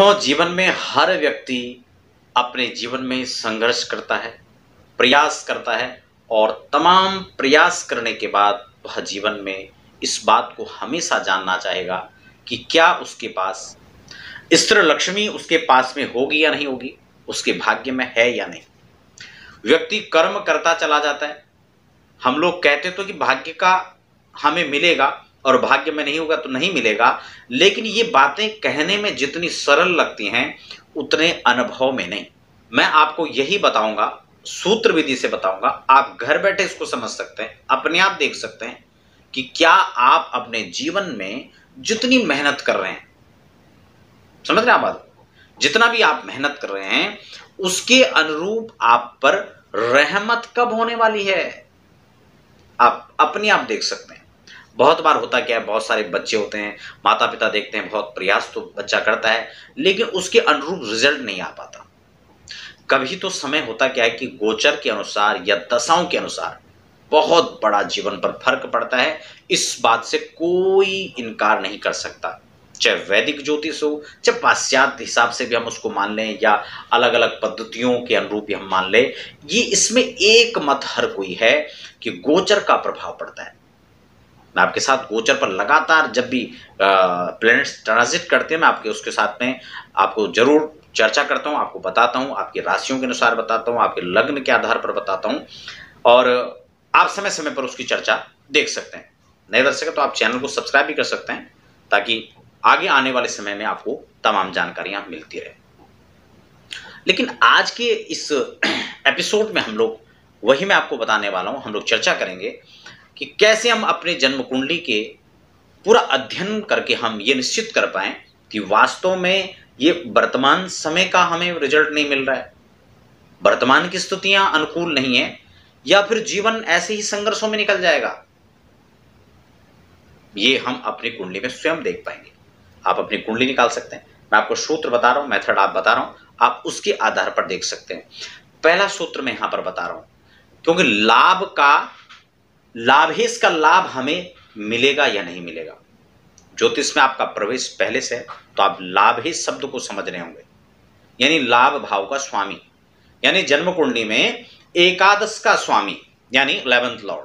देखो, जीवन में हर व्यक्ति अपने जीवन में संघर्ष करता है, प्रयास करता है और तमाम प्रयास करने के बाद वह जीवन में इस बात को हमेशा जानना चाहेगा कि क्या उसके पास स्त्री लक्ष्मी उसके पास में होगी या नहीं होगी, उसके भाग्य में है या नहीं। व्यक्ति कर्म करता चला जाता है। हम लोग कहते तो कि भाग्य का हमें मिलेगा और भाग्य में नहीं होगा तो नहीं मिलेगा, लेकिन ये बातें कहने में जितनी सरल लगती हैं उतने अनुभव में नहीं। मैं आपको यही बताऊंगा, सूत्र विधि से बताऊंगा। आप घर बैठे इसको समझ सकते हैं, अपने आप देख सकते हैं कि क्या आप अपने जीवन में जितनी मेहनत कर रहे हैं, समझ रहे हैं आप बात, जितना भी आप मेहनत कर रहे हैं उसके अनुरूप आप पर रहमत कब होने वाली है, आप अपने आप देख सकते हैं। बहुत बार होता क्या है, बहुत सारे बच्चे होते हैं, माता पिता देखते हैं बहुत प्रयास तो बच्चा करता है लेकिन उसके अनुरूप रिजल्ट नहीं आ पाता। कभी तो समय होता क्या है कि गोचर के अनुसार या दशाओं के अनुसार बहुत बड़ा जीवन पर फर्क पड़ता है। इस बात से कोई इनकार नहीं कर सकता, चाहे वैदिक ज्योतिष हो, चाहे पाश्चात्य हिसाब से भी हम उसको मान लें या अलग अलग पद्धतियों के अनुरूप भी हम मान लें। ये इसमें एक मत हर कोई है कि गोचर का प्रभाव पड़ता है। मैं आपके साथ गोचर पर लगातार जब भी प्लैनेट्स ट्रांजिट करते हैं मैं आपके उसके साथ में आपको जरूर चर्चा करता हूं, आपको बताता हूं, आपकी राशियों के अनुसार बताता हूं, आपके लग्न के आधार पर बताता हूं और आप समय समय पर उसकी चर्चा देख सकते हैं। नए दर्शक हैं तो आप चैनल को सब्सक्राइब भी कर सकते हैं ताकि आगे आने वाले समय में आपको तमाम जानकारियां मिलती रहे। लेकिन आज के इस एपिसोड में हम लोग वही मैं आपको बताने वाला हूं, हम लोग चर्चा करेंगे कि कैसे हम अपने जन्म कुंडली के पूरा अध्ययन करके हम ये निश्चित कर पाएं कि वास्तव में ये वर्तमान समय का हमें रिजल्ट नहीं मिल रहा है, वर्तमान की स्थितियां अनुकूल नहीं है या फिर जीवन ऐसे ही संघर्षों में निकल जाएगा। ये हम अपनी कुंडली में स्वयं देख पाएंगे। आप अपनी कुंडली निकाल सकते हैं, मैं आपको सूत्र बता रहा हूं, मेथड आप बता रहा हूं, आप उसके आधार पर देख सकते हैं। पहला सूत्र मैं यहां पर बता रहा हूं क्योंकि लाभेश का लाभ हमें मिलेगा या नहीं मिलेगा। ज्योतिष में आपका प्रवेश पहले से है तो आप लाभेश शब्द को समझ रहे होंगे, यानी लाभ भाव का स्वामी, यानी जन्म कुंडली में एकादश का स्वामी यानी 11th लॉर्ड,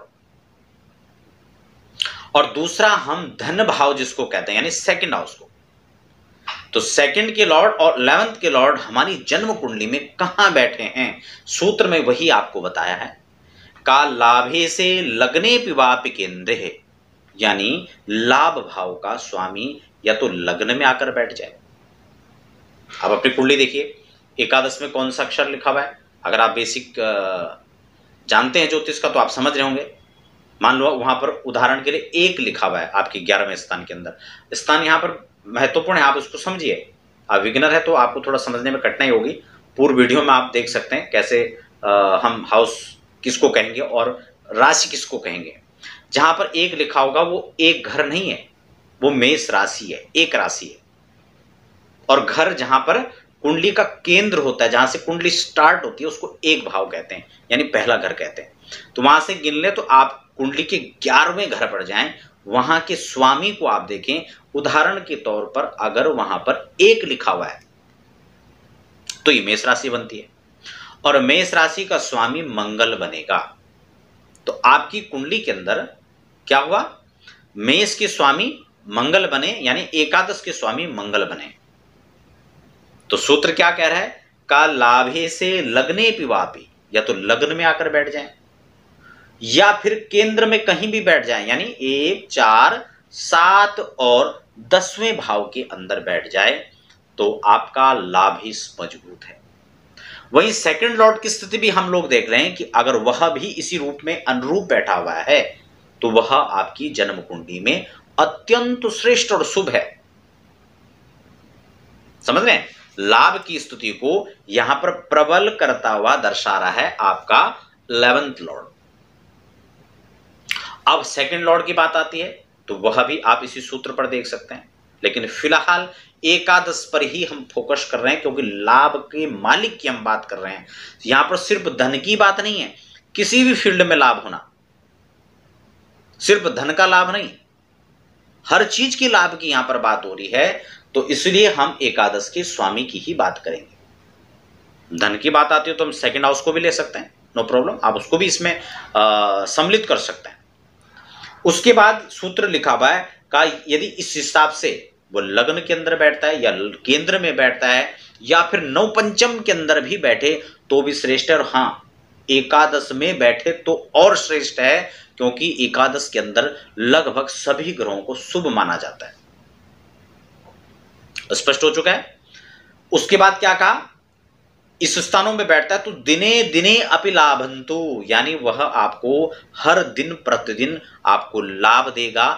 और दूसरा हम धन भाव जिसको कहते हैं यानी सेकंड हाउस को। तो सेकंड के लॉर्ड और 11th के लॉर्ड हमारी जन्म कुंडली में कहां बैठे हैं, सूत्र में वही आपको बताया है। का लाभे से लग्ने पिवापि केंद्र है, यानी लाभ भाव का स्वामी या तो लग्न में आकर बैठ जाए। अब अपनी कुंडली देखिए, एकादश में कौन सा अक्षर लिखा हुआ है। अगर आप बेसिक जानते हैं ज्योतिष का तो आप समझ रहे होंगे। मान लो वहां पर उदाहरण के लिए 1 लिखा हुआ है आपके 11वें स्थान के अंदर। स्थान यहां पर महत्वपूर्ण है, आप उसको समझिए। आप विग्नर है तो आपको थोड़ा समझने में कठिनाई होगी। पूर्व वीडियो में आप देख सकते हैं कैसे हम हाउस किसको कहेंगे और राशि किसको कहेंगे। जहां पर 1 लिखा होगा वो एक घर नहीं है, वो मेष राशि है, एक राशि है। और घर जहां पर कुंडली का केंद्र होता है, जहां से कुंडली स्टार्ट होती है, उसको एक भाव कहते हैं यानी पहला घर कहते हैं। तो वहां से गिन ले तो आप कुंडली के 11वें घर पर जाएं, वहां के स्वामी को आप देखें। उदाहरण के तौर पर अगर वहां पर 1 लिखा हुआ है तो ये मेष राशि बनती है और मेष राशि का स्वामी मंगल बनेगा। तो आपकी कुंडली के अंदर क्या हुआ, मेष के स्वामी मंगल बने यानी एकादश के स्वामी मंगल बने। तो सूत्र क्या कह रहा है, का लाभे से लग्ने पिवापि, या तो लग्न में आकर बैठ जाएं या फिर केंद्र में कहीं भी बैठ जाएं, यानी 1, 4, 7 और 10वें भाव के अंदर बैठ जाए तो आपका लाभ ही मजबूत है। वहीं सेकंड लॉर्ड की स्थिति भी हम लोग देख रहे हैं कि अगर वह भी इसी रूप में अनुरूप बैठा हुआ है तो वह आपकी जन्म कुंडली में अत्यंत श्रेष्ठ और शुभ है। समझ रहे हैं, लाभ की स्थिति को यहां पर प्रबल करता हुआ दर्शा रहा है आपका 11th लॉर्ड। अब सेकंड लॉर्ड की बात आती है तो वह भी आप इसी सूत्र पर देख सकते हैं, लेकिन फिलहाल एकादश पर ही हम फोकस कर रहे हैं क्योंकि लाभ के मालिक की हम बात कर रहे हैं। यहां पर सिर्फ धन की बात नहीं है, किसी भी फील्ड में लाभ होना, सिर्फ धन का लाभ नहीं, हर चीज की लाभ की यहां पर बात हो रही है। तो इसलिए हम एकादश के स्वामी की ही बात करेंगे। धन की बात आती है तो हम सेकंड हाउस को भी ले सकते हैं, नो प्रॉब्लम, आप उसको भी इसमें सम्मिलित कर सकते हैं। उसके बाद सूत्र लिखा हुआ है का यदि इस हिसाब से वो लग्न के अंदर बैठता है या केंद्र में बैठता है या फिर नव पंचम के अंदर भी बैठे तो भी श्रेष्ठ है, और हाँ एकादश में बैठे तो और श्रेष्ठ है, क्योंकि एकादश के अंदर लगभग सभी ग्रहों को शुभ माना जाता है। स्पष्ट हो चुका है। उसके बाद क्या कहा, इस स्थानों में बैठता है तो दिने दिने अपि लाभंतु, यानी वह आपको हर दिन प्रतिदिन आपको लाभ देगा,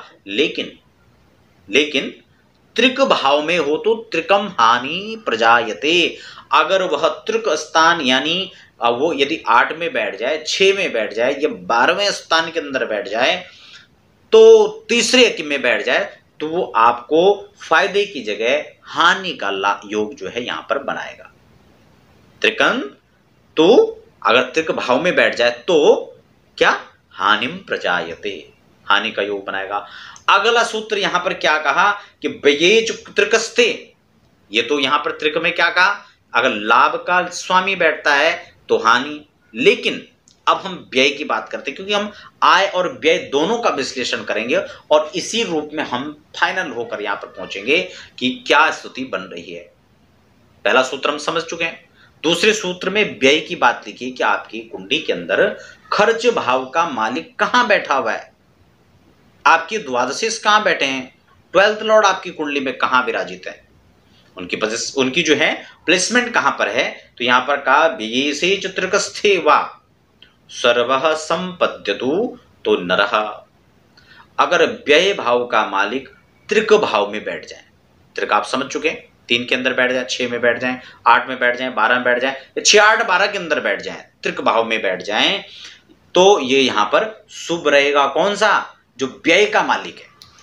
लेकिन त्रिक भाव में हो तो त्रिकम हानि प्रजायते। अगर वह त्रिक स्थान यानी वो यदि 8 में बैठ जाए, 6 में बैठ जाए या 12वें स्थान के अंदर बैठ जाए, तो तीसरे में बैठ जाए, तो वो आपको फायदे की जगह हानि का योग जो है यहां पर बनाएगा। त्रिकम तो अगर त्रिक भाव में बैठ जाए तो क्या, हानिम प्रजायते, हानि का योग बनाएगा। अगला सूत्र यहां पर क्या कहा कि व्ययेच त्रिकस्थे, ये तो यहां पर त्रिक में क्या कहा, अगर लाभ का स्वामी बैठता है तो हानि, लेकिन अब हम व्यय की बात करते हैं, क्योंकि हम आय और व्यय दोनों का विश्लेषण करेंगे और इसी रूप में हम फाइनल होकर यहां पर पहुंचेंगे कि क्या स्थिति बन रही है। पहला सूत्र हम समझ चुके हैं। दूसरे सूत्र में व्यय की बात लिखी कि आपकी कुंडली के अंदर खर्च भाव का मालिक कहां बैठा हुआ है, आपके द्वादशीस कहां बैठे हैं, 12th लॉर्ड आपकी कुंडली में कहां विराजित है, उनकी जो है प्लेसमेंट कहां पर है। तो यहां पर कहा व्ययेसे त्रिकस्थे वा सर्वः संपद्यतु तो नरः, अगर व्यय भाव का मालिक त्रिक भाव में बैठ जाए, त्रिक आप समझ चुके हैं, 3 के अंदर बैठ जाए, 6 में बैठ जाए, 8 में बैठ जाए, 12 में बैठ जाए, या 6, 8, 12 के अंदर बैठ जाए, त्रिक भाव में बैठ जाए, तो ये यहां पर शुभ रहेगा। कौन सा, जो व्यय का मालिक है।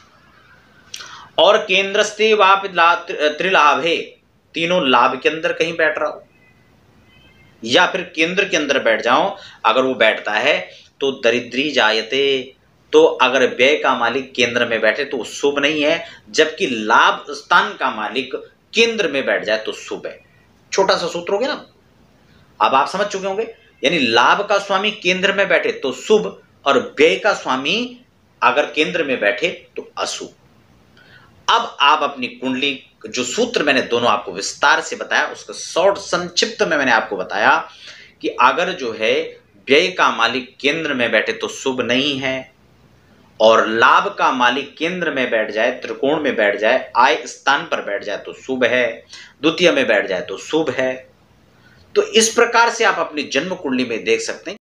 और केंद्रस्थे वाप त्रिलाभे, तीनों लाभ के अंदर कहीं बैठ रहा हो या फिर केंद्र के अंदर बैठ जाओ, अगर वो बैठता है तो दरिद्री जायते, तो अगर व्यय का मालिक केंद्र में बैठे तो शुभ नहीं है, जबकि लाभ स्थान का मालिक केंद्र में बैठ जाए तो शुभ है। छोटा सा सूत्र हो गया ना, अब आप समझ चुके होंगे। यानी लाभ का स्वामी केंद्र में बैठे तो शुभ और व्यय का स्वामी अगर केंद्र में बैठे तो अशुभ। अब आप अपनी कुंडली, जो सूत्र मैंने दोनों आपको विस्तार से बताया, उसका शॉर्ट संक्षिप्त में मैंने आपको बताया कि अगर जो है व्यय का मालिक केंद्र में बैठे तो शुभ नहीं है, और लाभ का मालिक केंद्र में बैठ जाए, त्रिकोण में बैठ जाए, आय स्थान पर बैठ जाए तो शुभ है, द्वितीय में बैठ जाए तो शुभ है। तो इस प्रकार से आप अपनी जन्म कुंडली में देख सकते हैं।